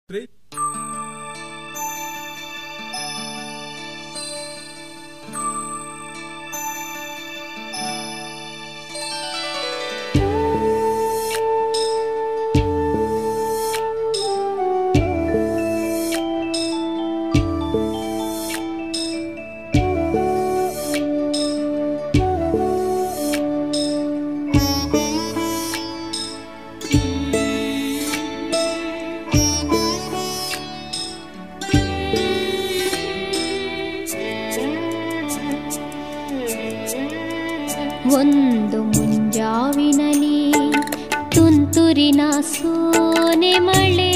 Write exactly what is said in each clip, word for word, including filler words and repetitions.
ಒಂದು ಮುಂಜಾವಿನಲ್ಲಿ ತುಂತುರಿನ ಸೋನೆ ಮಳೆ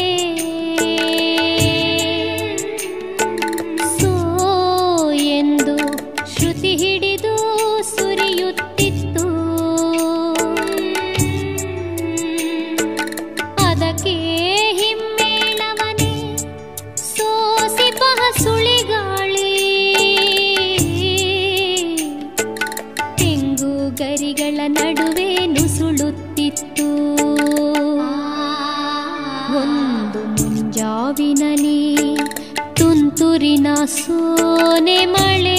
ಸೋ ಎಂದು ಶ್ರುತಿ ಹಿಡಿದು ಸುರಿಯುತ್ತಿತ್ತು. ಅದಕ್ಕೆ ಹಿಮ್ಮೇಳವನೇ ಸೋಸಿಪಹ ಸುಳಿಗಾಳಿ ಗರಿಗಳ ನಡುವೆ ನುಸುಳುತ್ತಿತ್ತು. ಒಂದು ಮುಂಜಾವಿನಲ್ಲಿ ತುಂತುರಿನ ಸೋನೆ ಮಳೆ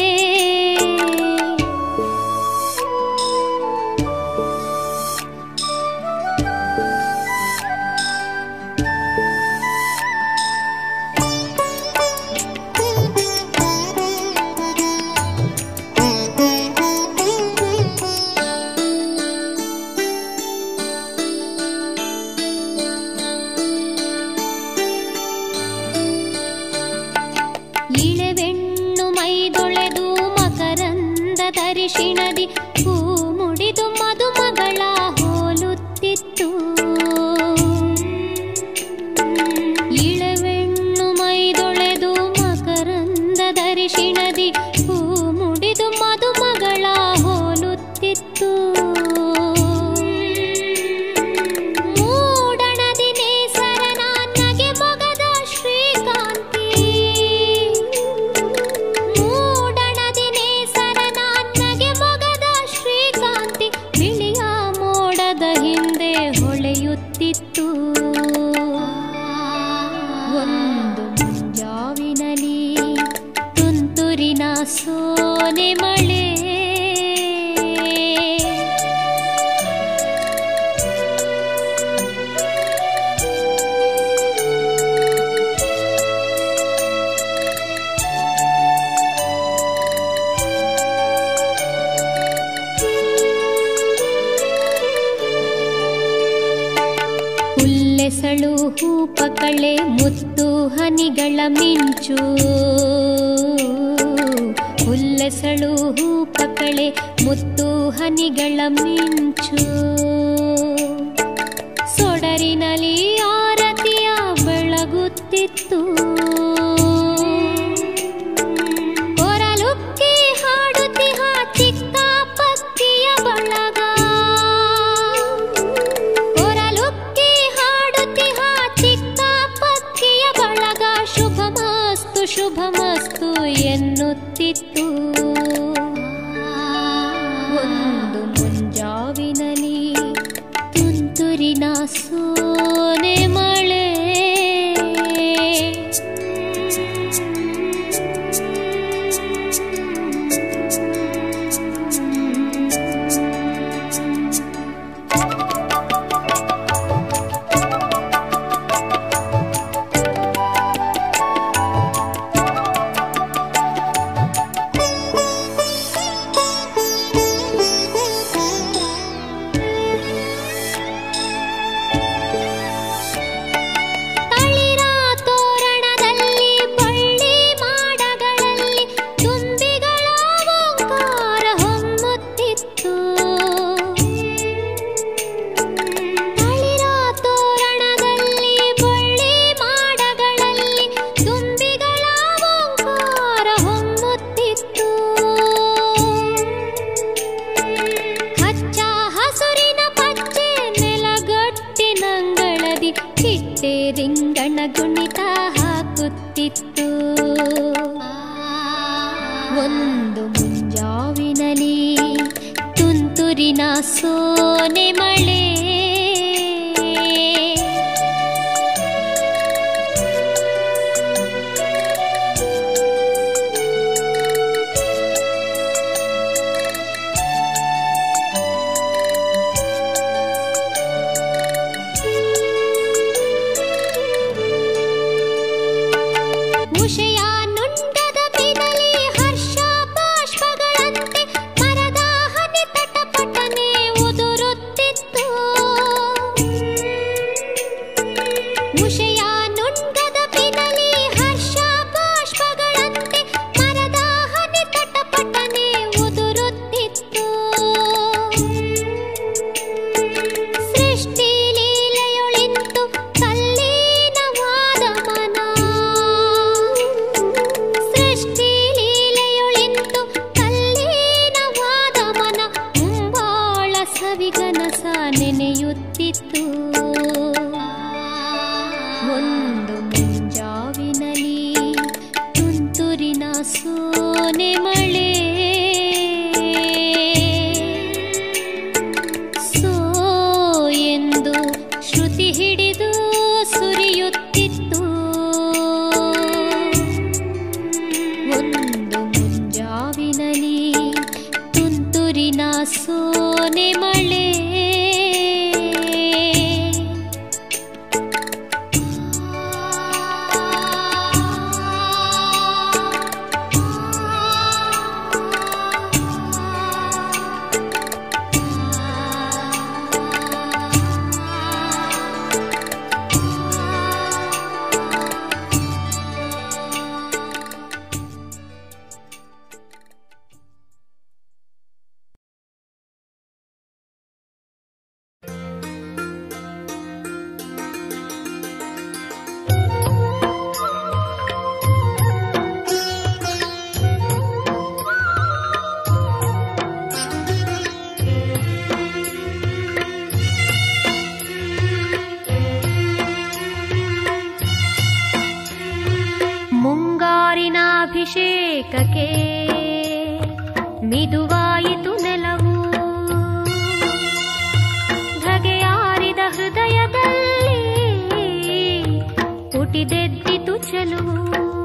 ತರಿಶಿಣದಿ ಹೂ ಮುಡಿದು ಮದುಮಗಳ ಹೋಲುತ್ತಿತ್ತು. ಇಳವೆಣ್ಣು ಮೈದೊಳೆದು ಮಕರಂದ ದರಿಶಿಣದಿ ಹೂ ಮುಡಿದು ಮದುಮಗಳ ಹೋಲುತ್ತಿತ್ತು. ಮೂಡಣದಿ ನೇಸರನ ನಗೆ ಮೊಗದ ಶ್ರೀಕಾಂತಿ ಮೂಡಣದಿ ನೇಸರನ ಬಿಳಿಯ ಮೋಡದ ಹಿಂದೆ ಹೊಳೆಯುತ್ತಿತ್ತು. ಒಂದು ಮುಂಜಾವಿನಲ್ಲಿ ತುಂತುರಿನ ಸೋನೆ ಮಳೆ ಹುಲ್ಲೆಸಳು ಹೂಪಕಳೆ ಮುತ್ತು ಹನಿಗಳ ಮಿಂಚು ಹುಲ್ಲೆಸಳು ಹೂಪಕಳೆ ಮುತ್ತು ಹನಿಗಳ ಮಿಂಚು ಸೊಡರಿನಲ್ಲಿ ಆರತಿಯ ಬೆಳಗುತ್ತಿತ್ತು. ಕೊರಲುಕ್ಕಿ ಹಾಡುತ್ತಿಹ ಚಿಕ್ಕ ಪಕ್ಕಿಯ ಬಳಗ ಕೊರಲುಕ್ಕಿ ಹಾಡುತ್ತಿಹ ಚಿಕ್ಕ ಪಕ್ಕಿಯ ಬಳಗ ಶುಭಮಸ್ತು ಶುಭಮಸ್ತು ಎನ್ನುತ್ತಿತ್ತು. ಒಂದು ಮುಂಜಾವಿನಲ್ಲಿ ತುಂತುರಿನ ಸೋನೆ ಮಳೆ ರಿಂಗಣ ಗುಣಿತ ಹಾಕುತ್ತಿತ್ತು. ಒಂದು ಮುಂಜಾವಿನಲ್ಲಿ ತುಂತುರಿನ ಸೋನೆ ಮಳೆ ಮುಂಗಾರಿನಾಭಿಷೇಕಕ್ಕೆ ಮಿದುವಾಯಿತು ನೆಲವು, ಧಗೆಯಾರಿದ ಹೃದಯದಲ್ಲಿ ಪುಟಿದೆದ್ದಿತು ಚೆಲುವು.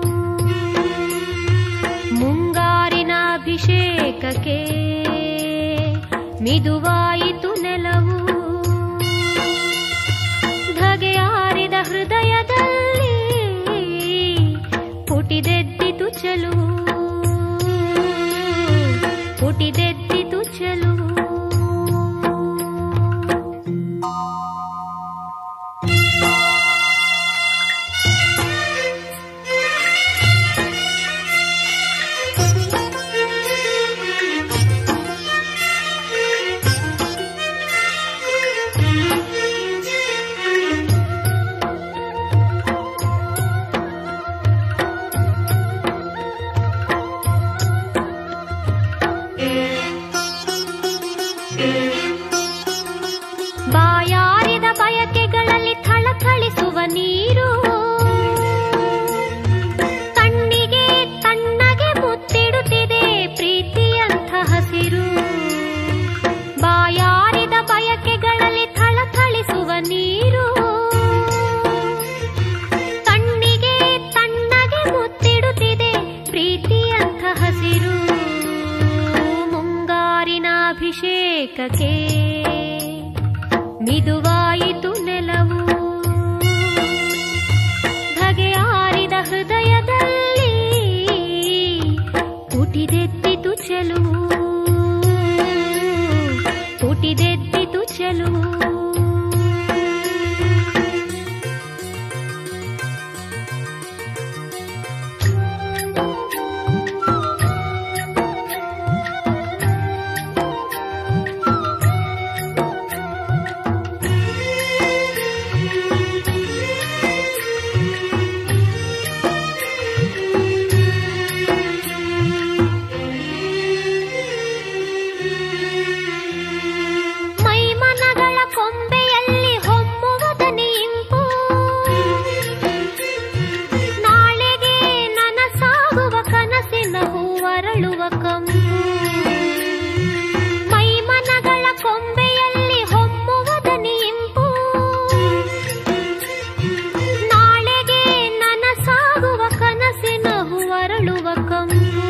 ಮುಂಗಾರಿನಾಭಿಷೇಕಕ್ಕೆ ಮಿದುವಾಯಿತು ನೆಲವು, ಧಗೆಯಾರಿದ ಹೃದಯದಲ್ಲಿ ಪುಟಿದೆದ್ದಿತು ಚೆಲುವು, ಪುಟಿದೆದ್ದಿತು ಚೆಲುವು. ಬಾಯಾರಿದ ಬಯಕೆಗಳಲ್ಲಿ ಥಳಥಳಿಸುವ ನೀರು, ಕಣ್ಣಿಗೆ ತಣ್ಣಗೆ ಮುತ್ತಿಡುತ್ತಿದೆ ಪ್ರೀತಿಯಂಥ ಹಸಿರು. ಬಾಯಾರಿದ ಬಯಕೆಗಳಲ್ಲಿ ಥಳಥಳಿಸುವ ನೀರು, ಕಣ್ಣಿಗೆ ತಣ್ಣಗೆ ಮುತ್ತಿಡುತ್ತಿದೆ ಪ್ರೀತಿಯಂಥ ಹಸಿರು. ಮುಂಗಾರಿನಾಭಿಷೇಕಕ್ಕೆ ಮಿದುವಾಯಿತು ನೆಲವು, ಧಗೆಯಾರಿದ ಹೃದಯದಲ್ಲಿ ಪುಟಿದೆದ್ದಿತು ಚೆಲುವು, ಪುಟಿದೆದ್ದಿತು ಚೆಲುವು. ಮೈಮನಗಳ ಕೊಂಬೆಯಲ್ಲಿ ಹೊಮ್ಮುವದ ಇಂಪು, ನಾಳೆಗೆ ನನಸಾಗುವ ಕನಸಿನ ಹೂವರಳುವ ಕಂಪು.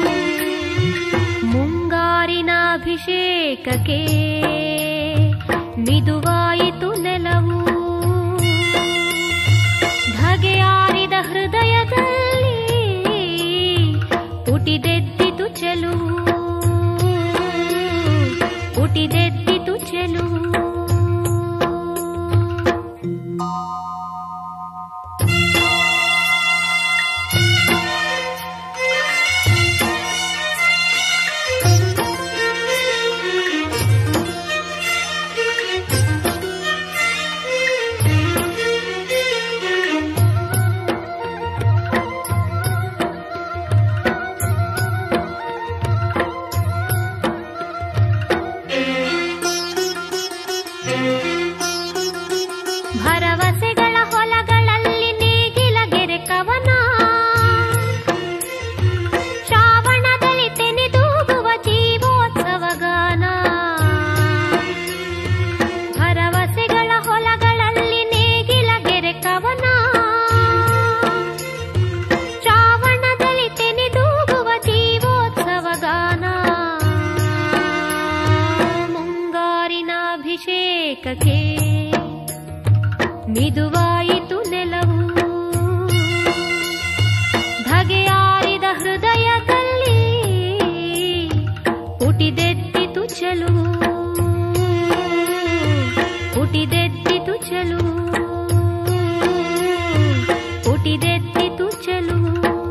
ಮುಂಗಾರಿನಾಭಿಷೇಕಕ್ಕೆ ಮಿದುವಾಯಿತು ನೆಲವು, ಧಗೆಯಾರಿದ ಹೃದಯದಲ್ಲಿ ಮಿದುವಾಯಿತು ನೆಲವು ಧಗೆಯಾರಿದ ಹೃದಯದಲ್ಲಿ ಹುಟಿದೆದ್ದಿತು ಚೆಲುವು ಹುಟಿದೆದ್ದಿತು ಚೆಲುವು ಹುಟಿದೆದ್ದಿತು ಚೆಲುವು.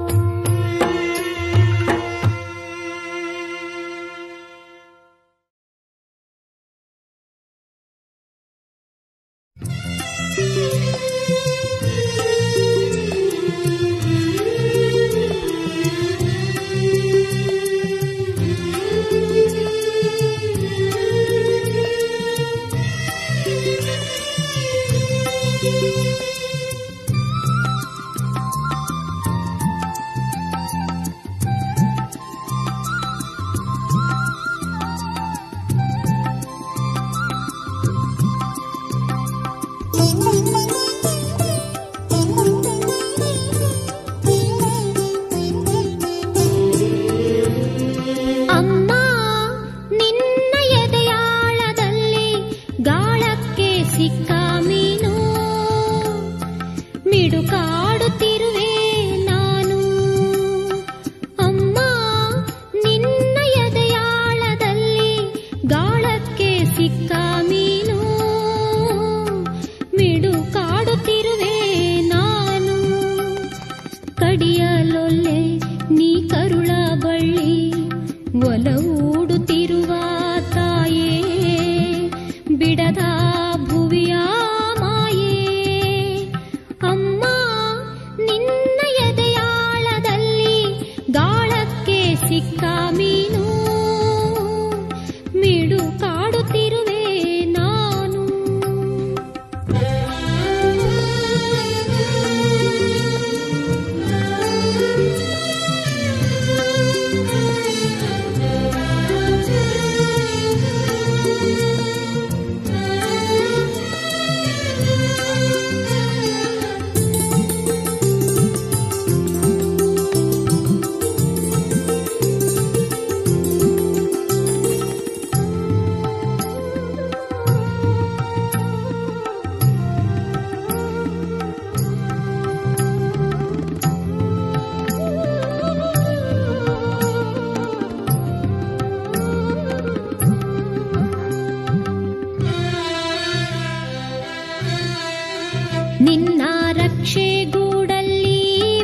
ನಿನ್ನ ರಕ್ಷೆ ಗೂಡಲ್ಲಿ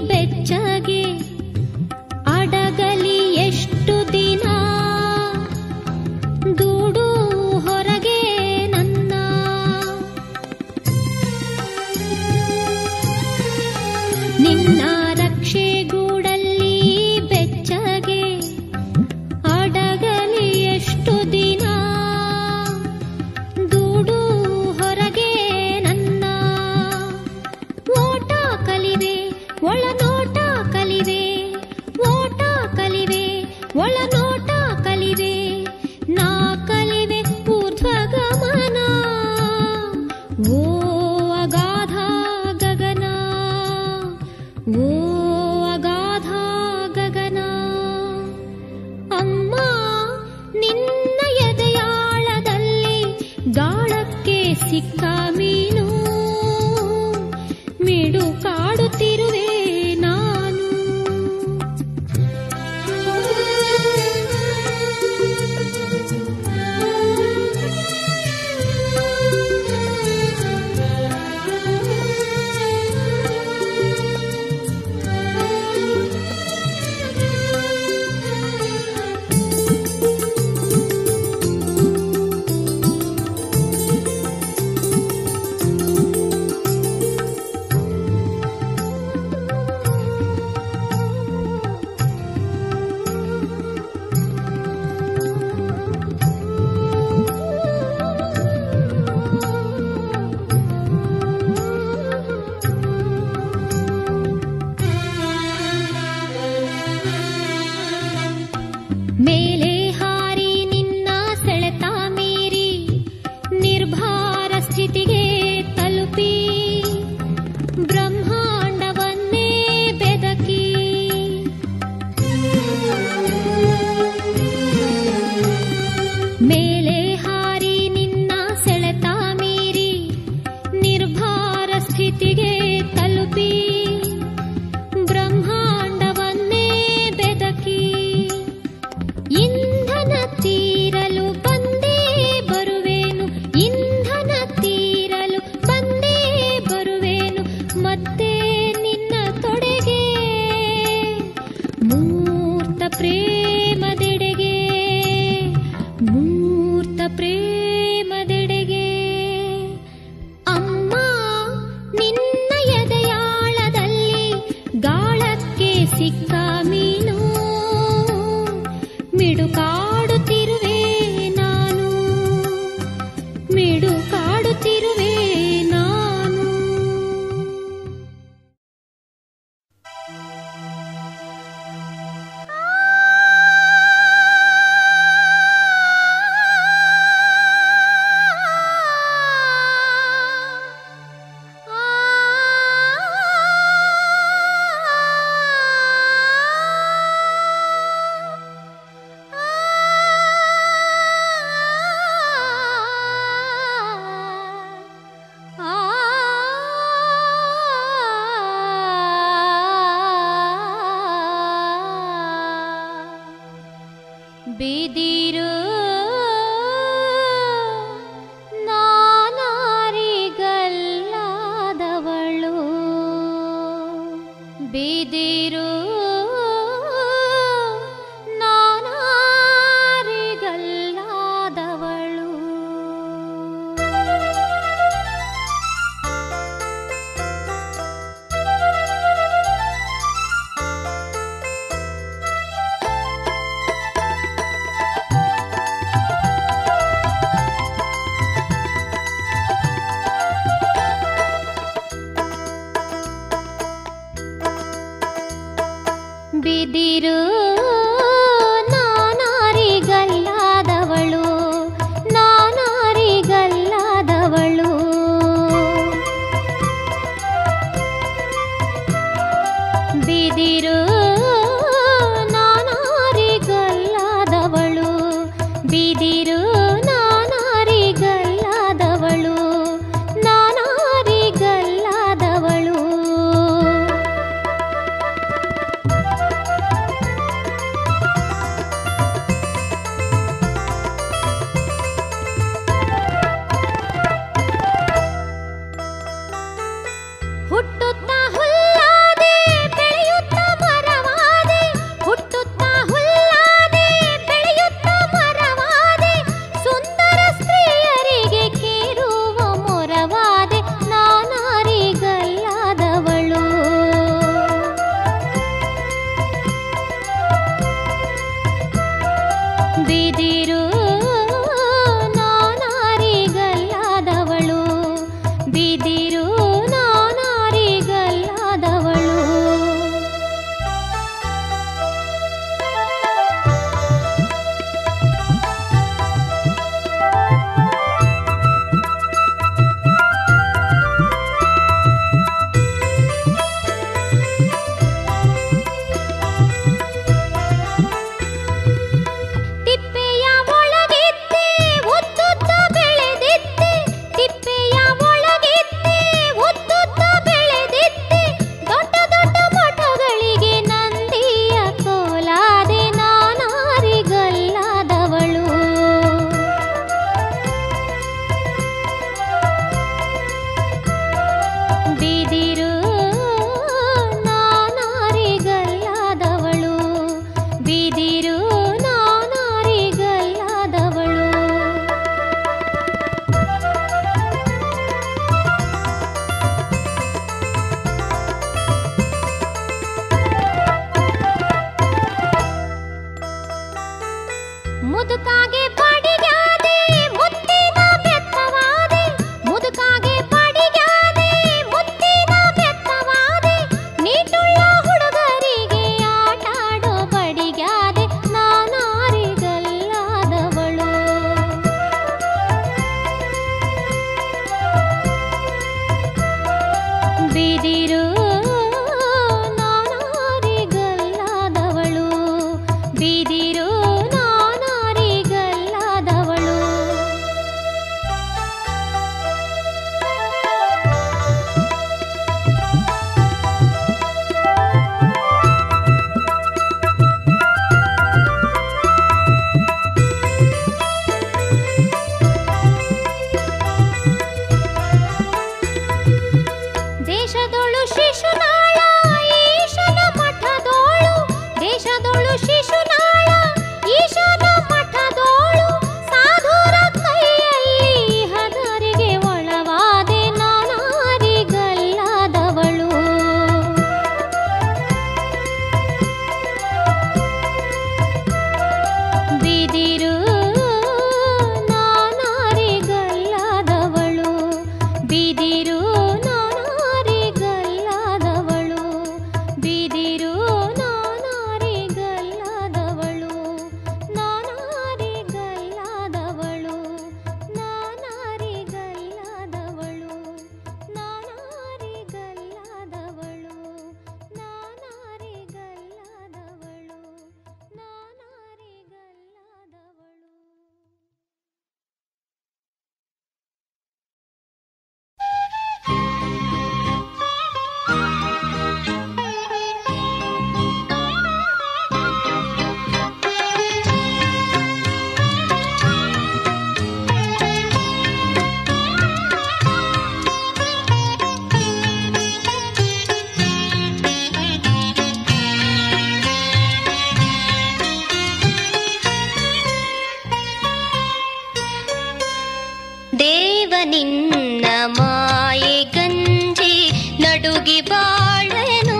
ಬೆಚ್ಚಗೆ ಅಡಗಲಿ ಎಷ್ಟು ದಿನ ದೂಡು ಹೊರಗೆ ನನ್ನ ನಿನ್ನ ರಕ್ಷೆ ಗೂಡಲ್ಲಿ ಬೆಚ್ಚಗೆ ಅಡಗಲಿ ಎಷ್ಟು ದಿನ ದೂಡು ಹೊರಗೆ ಒಳನೋಟ ಕಲಿವೆ ಓಟ ಕಲಿವೆ ಒಳನೋಟ ಕಲಿವೆ ನಾ ಕಲಿವೆ ಊರ್ಧ್ವಗಮನ ಓ ಅಗಾಧ ಗಗನ ಓ ಅಗಾಧ ಗಗನ ಅಮ್ಮ ನಿನ್ನ ಎದೆಯಾಳದಲ್ಲಿ ಗಾಳಕ್ಕೆ ಸಿಕ್ಕ ಮೀನು ಮಿಡು ಕಾಡುತ್ತಿರುವೆ ನಾನು. ಬಿದಿರು ನಾನಾರಿಗಲ್ಲಾದವಳು ಬಿದಿರು ನಾನಾರಿಗಲ್ಲಾದವಳು ಬಿದಿರು ನಾನಾರಿಗಲ್ಲಾದವಳು ನಾನಾರಿಗಲ್ಲಾದವಳು ಬಿದಿರು ನಾನಾರಿಗಲ್ಲಾದವಳು ಬಿದಿರು ನಾನಾರಿಗಲ್ಲಾದವಳು ನಾನಾರಿಗಲ್ಲಾದವಳು ಹುಟ್ಟುತ್ತಾ ಹುಲ್ಲಾದೆ ಬೆಳೆಯುತ್ತಾ ಮರ ಬಾಳೆನು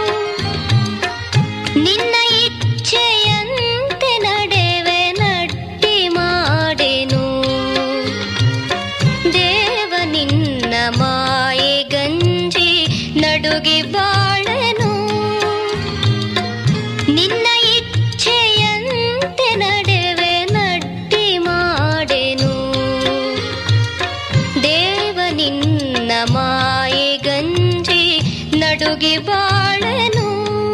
ನಿನ್ನ ಇಚ್ಛೆಯಂತೆ ನಡೆವೆ ನಟ್ಟಿ ಮಾಡೆನು ದೇವ ನಿನ್ನ ಮಾಯೆ ಗಂಜಿ ನಡುಗಿ ಬಾಳೆನು ನಿನ್ನ ಇಚ್ಛೆಯಂತೆ ನಡೆವೆ ನಟ್ಟಿ ಮಾಡೆನು ದೇವ ನಿನ್ನ ಮಾಯೆ ಗಂಜಿ ನಡುಗಿ ಬಾಳೆನು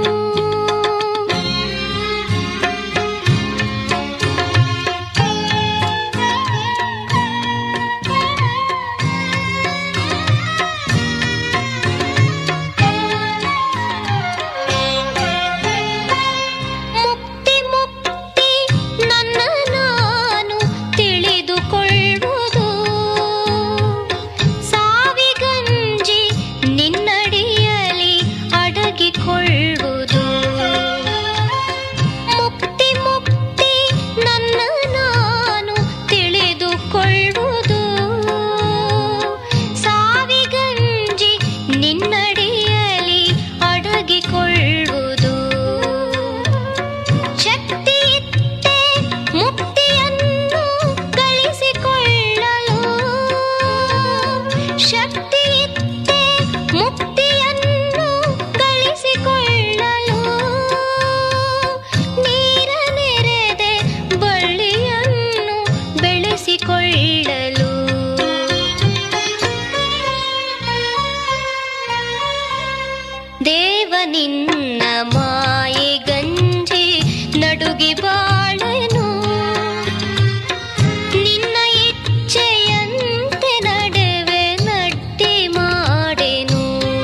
ದೇವ ನಿನ್ನ ಮಾಯೆ ಗಂಜಿ ನಡುಗಿ ಬಾಳೆನು ನಿನ್ನ ಇಚ್ಛೆಯಂತೆ ನಡೆವೆ ನಟ್ಟಿ ಮಾಡೆನು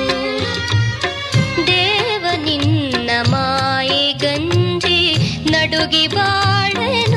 ದೇವ ನಿನ್ನ ಮಾಯೆ ಗಂಜಿ ನಡುಗಿ ಬಾಳೆನು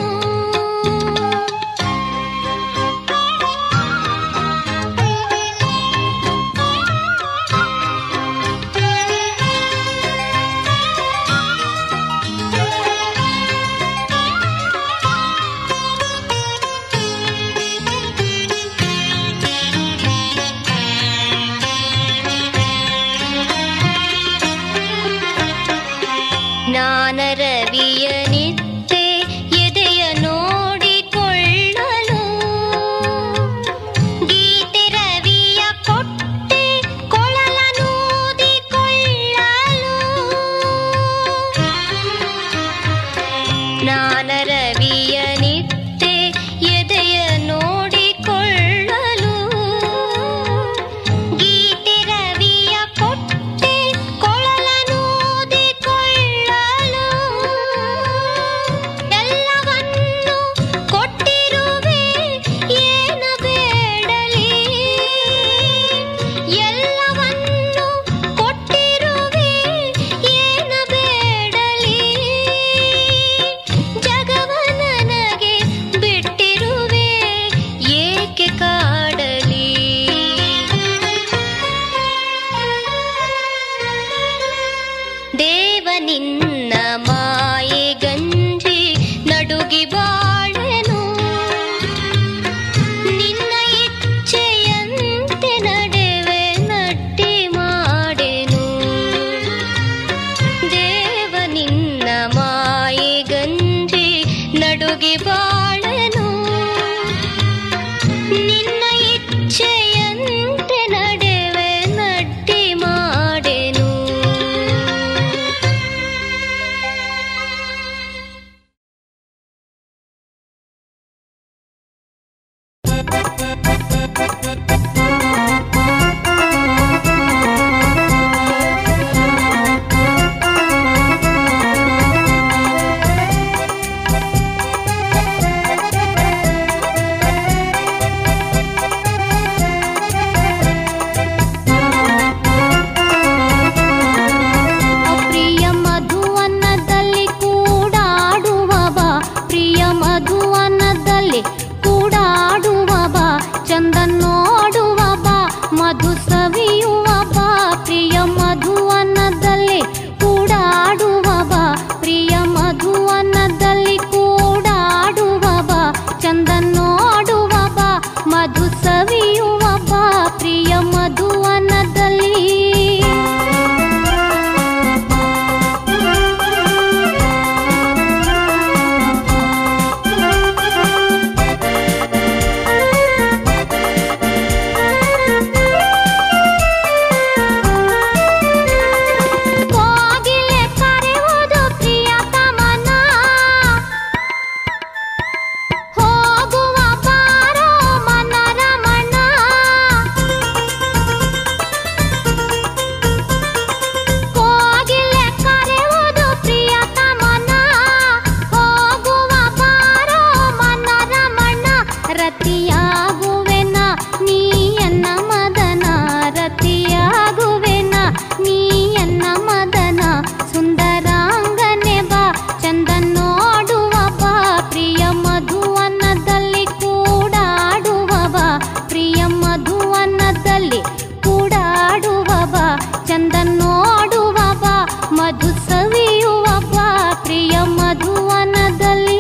ಜ್ಞಾನ ರವಿಯ ನಿತ್ಯ ಎದೆಯ ನೋಡಿಕೊಳ್ಳಲು ಗೀತೆ ರವಿಯ ಕೊಟ್ಟೆ ಕೊಳಲನೂದಿಕೊಳ್ಳಲು ಜ್ಞಾನ ರವಿಯ ನಿತ್ಯ ಎದೆಯ ನೋಡಿಕೊಳ್ಳಲು ಗೀತೆ ರವಿಯ ಕೊಟ್ಟೆ ದೇವ ನಿನ್ನ ಮಾಯೆ ಗಂಜಿ ನಡುಗಿ ಬಾಳೆನು ನಿನ್ನ ಇಚ್ಛೆಯಂತೆ ನಡೆವೆ ನಟ್ಟಿ ಮಾಡೆನು ದೇವ ನಿನ್ನ ಮಾಯೆ ಗಂಜಿ ನಡುಗಿ ಬಾಳೆನು ನಿನ್ನ ಇಚ್ಛೆಯಂತೆ ನಡೆವೆ ನಟ್ಟಿ ಮಾಡೆನು ಮಧು ಸವಿಯುವ ಬಾ ಪ್ರಿಯ ಮಧುವನದಲ್ಲಿ.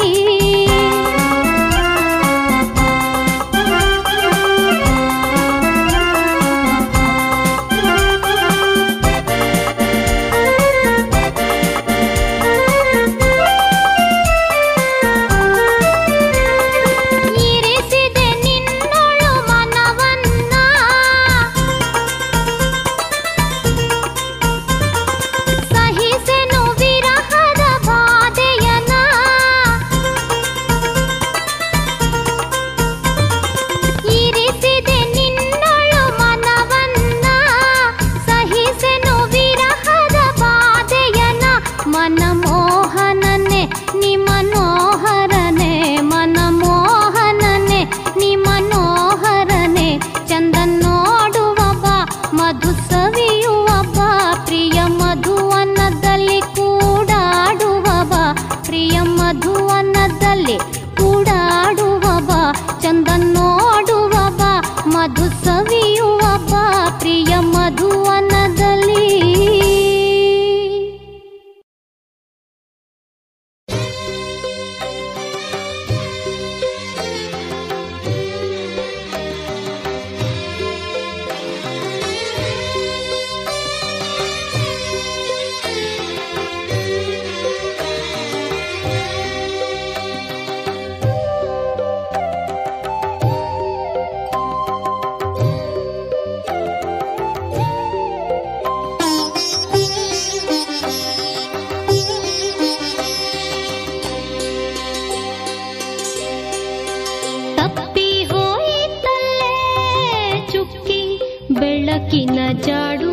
ಬೆಳಕಿನ ಜಾಡು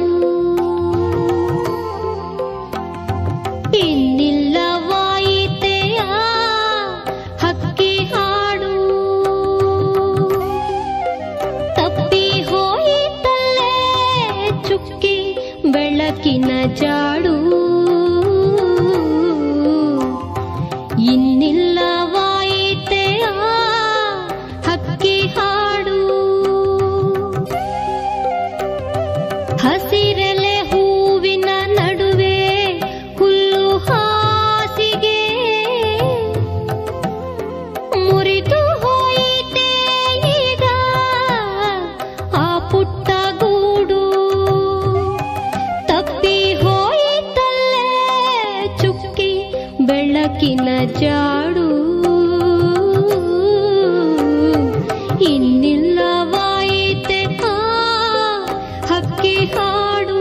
ಇನ್ನಿಲ್ಲವಾಯಿತೆಯ ಹಕ್ಕಿ ಹಾಡು ತಪ್ಪಿ ಹೋಯಿತಲ್ಲೇ ಚುಕ್ಕಿ ಬೆಳಕಿನ ಜಾಡು ಇನ್ನಿಲ್ಲವಾಯಿತೆಯ ಹಕ್ಕಿ ಹಾಡು ಹಸಿರೆಲೆ ಹೂವಿನ ನಡುವೆ ಹುಲ್ಲು ಹಾಸಿಗೆ ಮುರಿದು ಹೋಯಿತೆ ಈಗ ಆ ಪುಟ್ಟ ಗೂಡು ತಪ್ಪಿ ಹೋಯಿತಲ್ಲೇ ಚುಕ್ಕಿ ಬೆಳಕಿನ ಜಾಡು ಇನ್ನಿಲ್ಲವಾಯಿತೆ ಆ ಹಕ್ಕಿ ಹಾಡು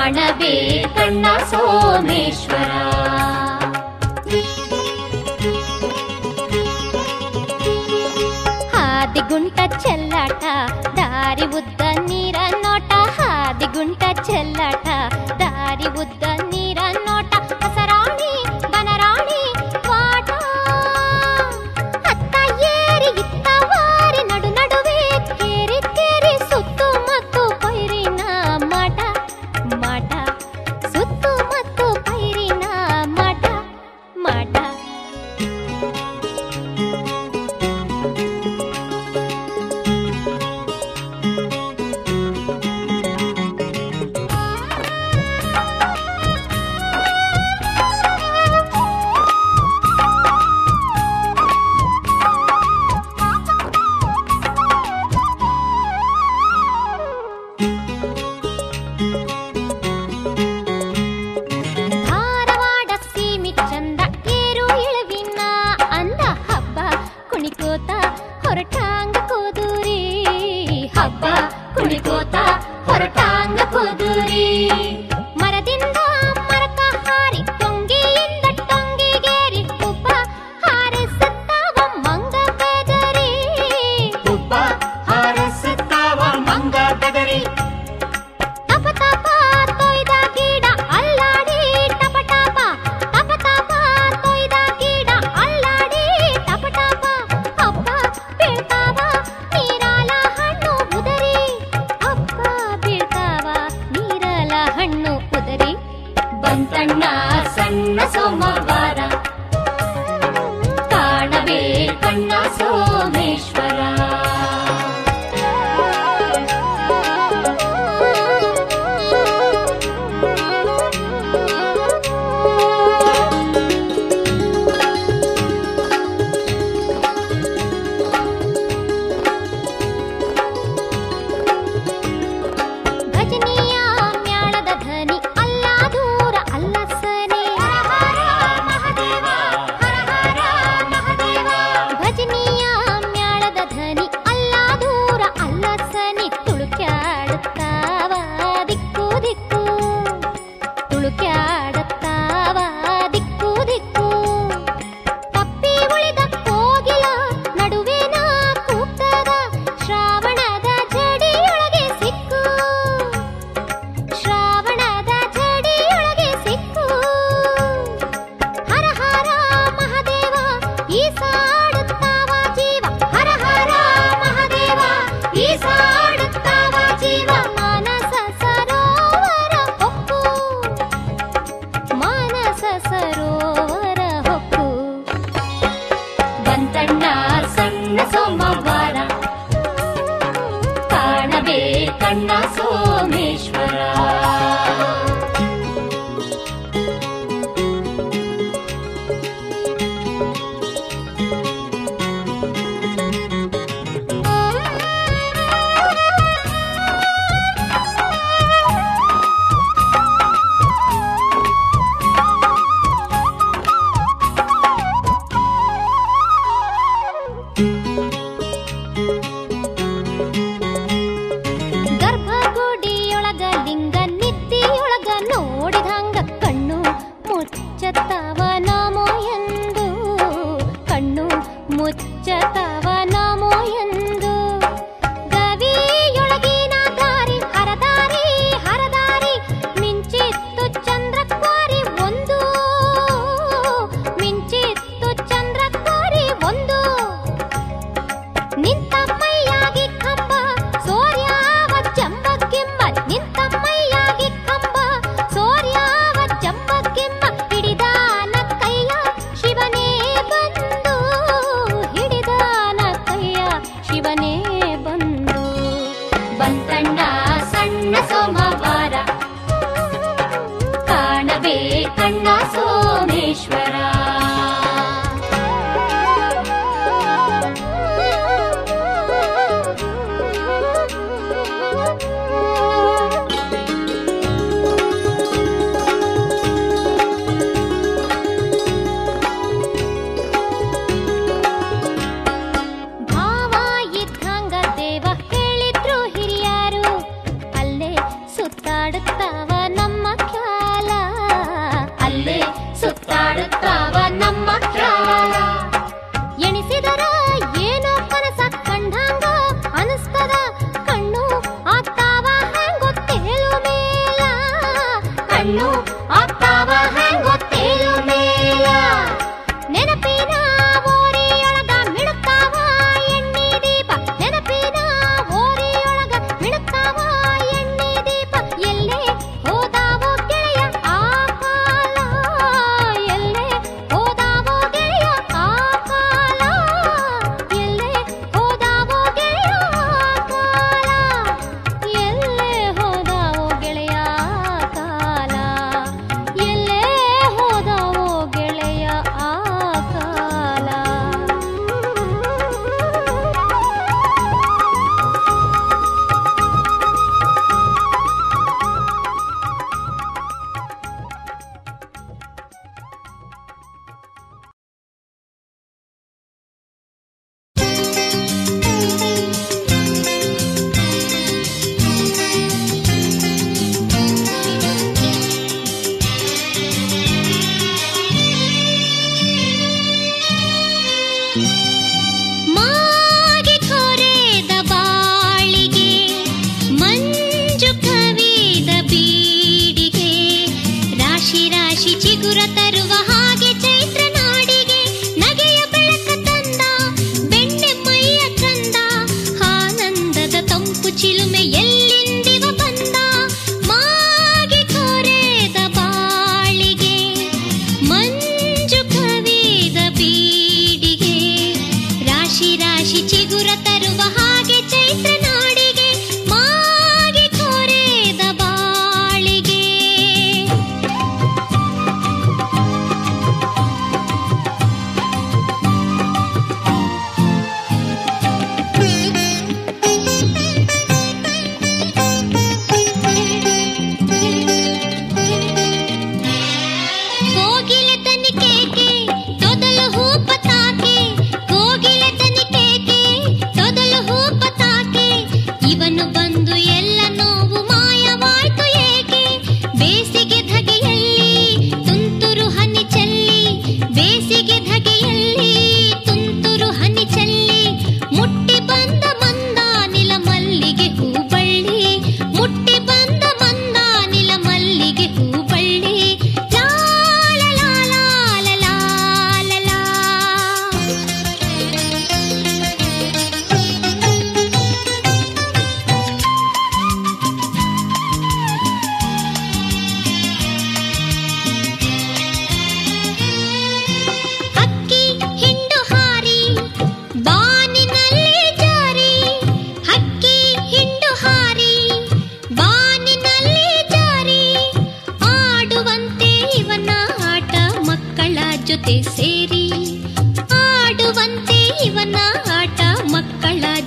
ಕಾಣಬೇಕಣ್ಣ ಸೋಮೇಶ್ವರ. ಹಾದಿಗುಂಟ ಚೆಲ್ಲಾಟ ದಾರಿ ಉದ್ದ ನೀರ ನೋಟ, ಹಾದಿಗುಂಟ ಚೆಲ್ಲಾಟ ದಾರಿ ಉದ್ದ ನೀರ ನೋಟ, ಹಸರಾಣಿ ಬನರಾಣಿ ವಾಟ, ಅತ್ತ ಏರಿ ಇತ್ತ ವಾರಿ ನಡು ನಡುವೆ ಕೇರಿ ಕೇರಿ ಸುತ್ತು ಮತ್ತು ಪೈರಿನ ಮಾಟ ಮಾಟ, ಸುತ್ತು ಮತ್ತು ಪೈರಿನ ಮಾಟ ಮಾಟ. ಧಾರವಾಡ ಸೀಮಿ ಚಂದ ಏರು ಇಳುವಿನ ಅಂದ, ಹಬ್ಬ ಕುಣಿಕೋತ ಹೊರಟಾಂಗ ಕೋದೂರಿ, ಹಬ್ಬ ಕುಣಿಕೋತ ಹೊರಟಾಂಗ ಕುದುರಿ. ಮರದಿಂದ ಮರಕ ಹಾರಿ ಟೊಂಗಿಯಿಂದ ಟೊಂಗಿಗೇರಿ ಉಪ ಹಾರಿಸುತ್ತಾವ ಮಂಗ ಬೆದರಿ, ಉಬ್ಬ ಹಾರಿಸುತ್ತಾವ ಮಂಗ ಬೆದರಿ. ತಪ ತಪ ತೊಯ್ದ ಗಿಡ ಅಲ್ಲಾಡಿ ಟಪ ಟಪ, ತಪ ತಪ ತೊಯ್ದ ಗಿಡ ಅಲ್ಲಾಡಿ ಟಪ ಟಪ, ಅಪ್ಪ ಬೀಳ್ತಾವ ನೀರಾಲ ಹಣ್ಣು ಉದರಿ, ಅಪ್ಪ ಬೀಳ್ತಾವ ನೀರಾಲ ಹಣ್ಣು ಉದರಿ. ಬಂತಣ್ಣ ಸಣ್ಣ ಸೋಮವಾರ, ಕಾಣಬೇಕಣ್ಣ ಸೋಮೇಶ್ವರ. ಭಜನಿಯ ಮ್ಯಾಳದ ಧ್ವನಿ ಅಲ್ಲ ದೂರ ಅಲ್ಲ ಸನೆ, ಭಜನಿಯ ಮ್ಯಾಳದ ಧ್ವನಿ ಅಲ್ಲ ದೂರ ಅಲ್ಲ ಸನಿ, ತುಳುಕ್ಯಾಡುತ್ತಾವ ದಿಕ್ಕು ದಿಕ್ಕು, ತುಳುಕ್ಯಾಡುತ್ತಾವ ದಿಕ್ಕು ದಿಕ್ಕು. ತಪ್ಪಿ ಉಳಿದ ಕೋಗಿಲ ನಡುವಿನ ಕೂಗ್ತದ, ಶ್ರಾವಣದ ಜಡಿಯೊಳಗೆ ಸಿಕ್ಕು, ಶ್ರಾವಣದ ಜಡಿಯೊಳಗೆ ಸಿಕ್ಕು. ಹರ ಹರ ಮಹಾದೇವ ಈಸಾಡುತ್ತಾವ ಜೀವ, ಹರ ಹರ ಮಹಾದೇವ ಈಸಾಡುತ್ತಾವ ಜೀವ. ಮಾನಸ ಸರೋವರ ಹೊಕ್ಕು, ಮಾನಸ ಸರೋವರ ಹೊಕ್ಕು. ಬಂತಣ್ಣ ಸಣ್ಣ ಸೋಮವಾರ, ಕಾಣಬೇಕಣ್ಣ ಸೋಮೇಶ್ವರ. ಗರ್ಭಗುಡಿಯೊಳಗ ಲಿಂಗ ನಿದ್ದಿಯೊಳಗ ನೋಡಿದಂಗ ಕಣ್ಣು ಮುಚ್ಚತವ ನಮೋ ಎಂದು, ಕಣ್ಣು ಮುಚ್ಚತವ ನಮೋ ಎಂದು. ಗವಿಯೊಳಗಿನ ದಾರಿ ಹರದಾರಿ ಹರದಾರಿ, ಮಿಂಚಿತ್ತು ಚಂದ್ರಕ್ವಾರಿ ಒಂದು, ಮಿಂಚಿತ್ತು ಚಂದ್ರಕ್ವಾರಿ ಒಂದು. ನಿಂತಮ್ಮಯ್ಯಾಗಿ ಕಂಬ ಸೋರ್ಯಾವ ಜಂಬಕ್ಕಿಮ್ಮ, ನಿಂತಮ್ಮಯ್ಯಾಗಿ ಕಂಬ ಸೋರ್ಯಾವ ಜಂಬಕ್ಕಿಮ್ಮ. ಹಿಡಿದಾನ ಕೈಯ ಶಿವನೇ ಬಂದು, ಹಿಡಿದಾನ ಕೈಯ ಶಿವನೇ ಬಂದು. ಬಂತಣ್ಣ ಸಣ್ಣ ಸೋಮವಾರ, ಕಾಣಬೇಕಣ್ಣ ಸೋಮೇಶ್ವರ. ಭಾವ ಇದ್ದಂಗ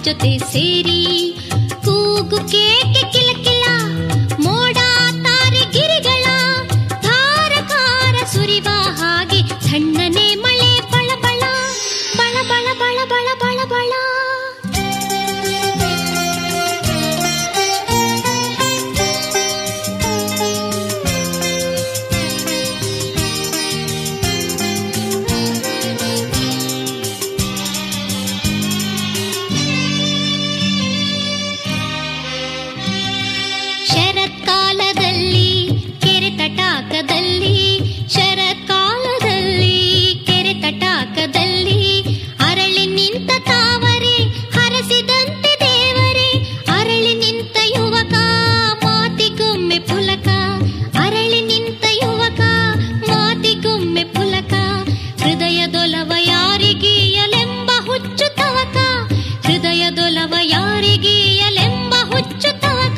ಜೊತೆ ಸೇರಿ ಕೂಗು ಕೇಕೆ ಕಿಲಕಿಲ ಮೋಡ ತಾರೆ ಗಿರಿಗಳ ಧಾರಕಾರ ಸುರಿವ ಹಾಗೆ ಸಣ್ಣನೆ ಮಳೆ ಬಳಬಳ ಬಳಬಳ ಬಳಬಳ ಬಳಬಳ. ಶರತ್ಕಾಲದಲ್ಲಿ ಕೆರೆ ತಟಾಕದಲ್ಲಿ ಶರತ್ಕಾಲದಲ್ಲಿ ಕೆರೆ ತಟಾಕದಲ್ಲಿ ಅರಳಿ ನಿಂತ ತಾವರೆ ಹರಸಿದಂತೆ ದೇವರೇ ಅರಳಿ ನಿಂತ ಯುವಕ ಮಾತಿಗೊಮ್ಮೆ ಪುಲಕ ಅರಳಿ ನಿಂತ ಯುವಕ ಮಾತಿಗೊಮ್ಮೆ ಪುಲಕ ಹೃದಯದೊಲವ ಯಾರಿಗೀಯಲೆಂಬ ಹುಚ್ಚು ತವಕ ಹೃದಯದೊಲವ ಯಾರಿಗೀಯಲೆಂಬ ಹುಚ್ಚು ತವಕ.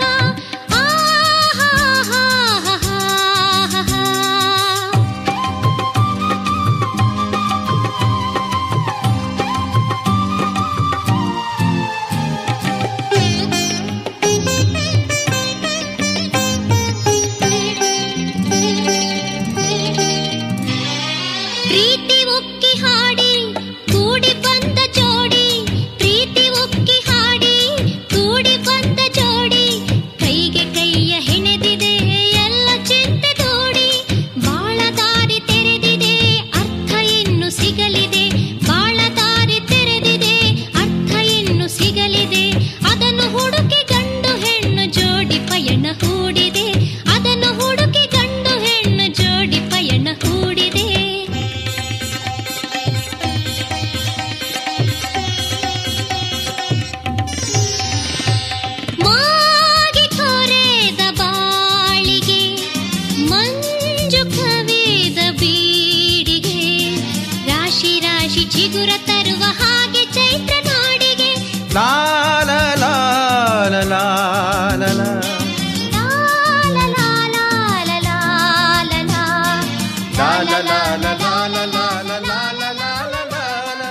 ಪ್ರೀತಿ ಉಕ್ಕಿ ಹಾಡಿ ಕೂಡಿ ಬಂದ ಜೋಡಿ ಪ್ರೀತಿ ಉಕ್ಕಿ ಹಾಡಿ ಕೂಡಿ ಬಂದ ಜೋಡಿ ಕೈಗೆ ಕೈಯ ಹೆಣೆದಿದೆ ಎಲ್ಲ ಚಿಂತೆ ದೂಡಿ ಬಾಳ ದಾರಿ ತೆರೆದಿದೆ ಅರ್ಥ ಇನ್ನು ಸಿಗಲಿದೆ ಬಾಳ ದಾರಿ ತೆರೆದಿದೆ ಅರ್ಥ ಇನ್ನು ಸಿಗಲಿದೆ ಅದನ್ನು ಹುಡುಕಿ ಗಂಡು ಹೆಣ್ಣು ಜೋಡಿ ಪಯಣ ಹೂಡಿದೆ ಅದನ್ನು ಹುಡುಕಿ ಗಂಡು ಹೆಣ್ಣು ಜೋಡಿ ಪಯಣ ಹೂಡಿದೆ. ಮಾಗಿ ಕೊರೆದ ಬಾಳಿಗೆ ಮಂಜು ಕವಿದ ಬೀಡಿಗೆ ರಾಶಿ ರಾಶಿ ಚಿಗುರ ತರುವ ಹಾಗೆ ಚೈತ್ರ ನಾಡಿಗೆ ಲಾ ಲಾ ಲಾ ಲಾ ಲಾ ಲಾ ಲಾ. ಲಾ ಲಾ ಲಾ ಲಾ ಲಾ ಲಾ ಲಾ ಲಾ. ಲಾ ಲಾ ಲಾ ಲಾ ಲಾ ಲಾ ಲಾ ಲಾ ಲಾ ಲಾ ಲಾ ಲಾ ಲಾ.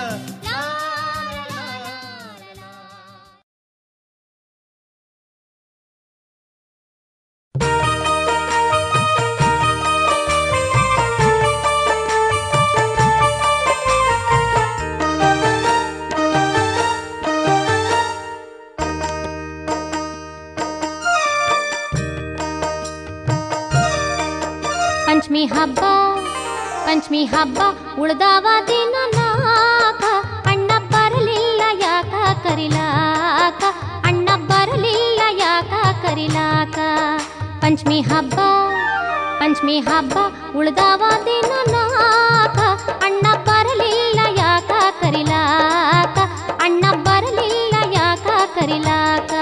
ಪಂಚಮಿ ಹಬ್ಬ ಪಂಚಮಿ ಹಬ್ಬ ಉಳ್ದಾವ ದಿನ ನಾಕ ಅಣ್ಣ ಬರಲಿಲ್ಲ ಯಾಕ ಕರಿಲಾಕ ಅಣ್ಣ ಬರಲಿಲ್ಲ ಯಾಕ ಕರಿಲಾಕ. ಪಂಚಮಿ ಹಬ್ಬ ಪಂಚಮಿ ಹಬ್ಬ ಉಳ್ದಾವ ದಿನ ನಾಕ ಅಣ್ಣ ಬರಲಿಲ್ಲ ಯಾಕ ಕರಿಲಾಕ ಅಣ್ಣ ಬರಲಿಲ್ಲ ಯಾಕ ಕರಿಲಾಕ.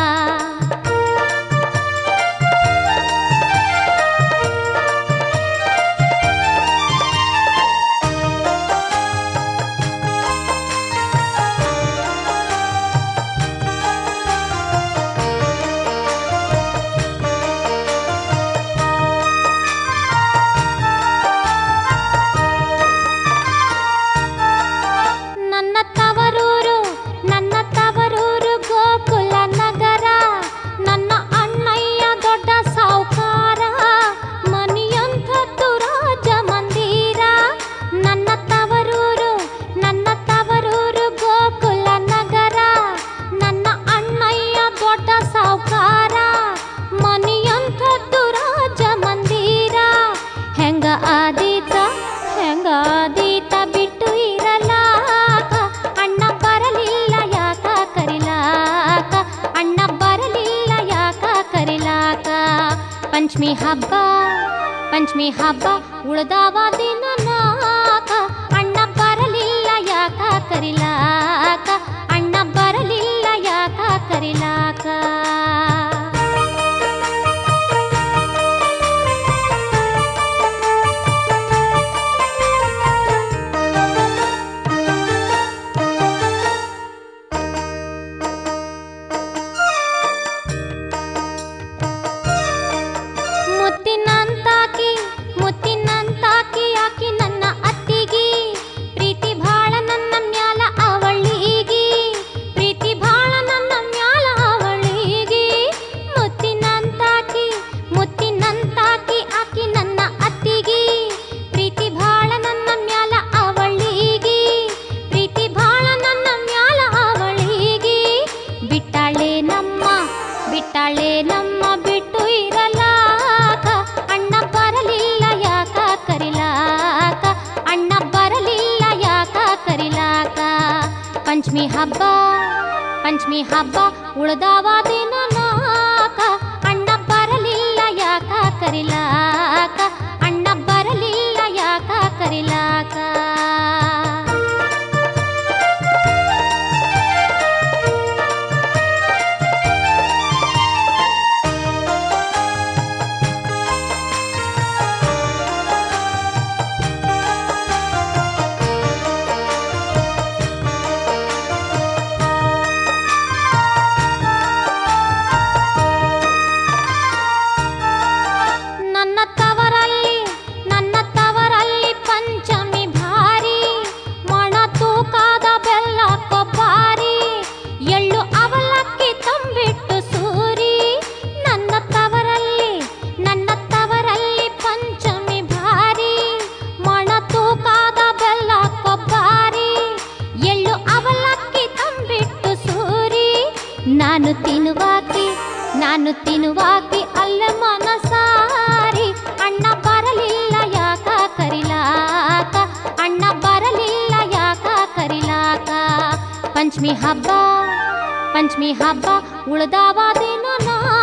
ನನ್ನ ತವರೂರು ನನ್ನ ತವರೂರು ಗೋಕುಲ ನಗರ ನನ್ನ ಅಣ್ಣಯ್ಯ ದೊಡ್ಡ ಸಾವುಕಾರ ಮನೆಯಂಥದ್ದು ರಾಜ ಮಂದಿರ. ನನ್ನ ತವರೂರು ನನ್ನ ತವರೂರು ಗೋಕುಲ ನಗರ ನನ್ನ ಅಣ್ಣಯ್ಯ ದೊಡ್ಡ ಸಾವುಕಾರ ಮನೆಯಂಥದ್ದು ರಾಜ ಮಂದಿರ. ಹೆಂಗ ಆದೀತ ಹೆಂಗ ಆದೀತ ಬಿಟ್ಟು ಇರಲಾಕ ಅಣ್ಣ ಬರಲಿಲ್ಲ ಯಾಕ ಕರಿಲಾಕ ಅಣ್ಣ ಬರಲಿಲ್ಲ ಯಾಕ ಕರಿಲಾಕ. ಪಂಚಮಿ ಹಬ್ಬ ಪಂಚಮಿ ಹಬ್ಬ ಉಳ್ದಾವ ದಿನ ನಾಕ ಅಣ್ಣ ಬರಲಿಲ್ಲ ಯಾಕ ಕರಿಲಾಕ ಅಣ್ಣ ಬರಲಿಲ್ಲ ಯಾಕ ಕರಿಲಾಕ. ಮುತ್ತಿನಂತಾಕಿ ಮುತ್ತಿನಂತಾಕಿ ಆಕಿ ನನ್ನ ಅತ್ತಿಗಿ ಪ್ರೀತಿ ಭಾಳ ನನ್ನ ಮ್ಯಾಲ ಅವಳ ನಮ್ಮ ಬಿಟ್ಟು ಇರಲಾಕ ಅಣ್ಣ ಬರಲಿಲ್ಲ ಯಾಕ ಕರಿಲಾಕ ಅಣ್ಣ ಬರಲಿಲ್ಲ ಯಾಕ ಕರಿಲಾಕ ಪಂಚಮಿ ಹಬ್ಬ ಪಂಚಮಿ ಹಬ್ಬ ಉಳ್ದಾವ ದಿನ ನಾಕ ಅಣ್ಣ ಬರಲಿಲ್ಲ ಯಾಕ ಕರಿಲಾಕ ಅಣ್ಣ ಬರಲಿಲ್ಲ ಯಾಕ ಕರಿಲಾಕ ನಾನು ತಿನ್ನುವಾಕಿ ನಾನು ತಿನ್ನುವಾಕಿ ಅಲ್ಲ ಮನಸಾರಿ ಅಣ್ಣ ಬರಲಿಲ್ಲ ಯಾಕ ಕರಿಲಾಕ ಅಣ್ಣ ಬರಲಿಲ್ಲ ಯಾಕ ಕರಿಲಾಕ ಪಂಚಮಿ ಹಬ್ಬ ಪಂಚಮಿ ಹಬ್ಬ ಉಳ್ದಾವ ದಿನ ನಾ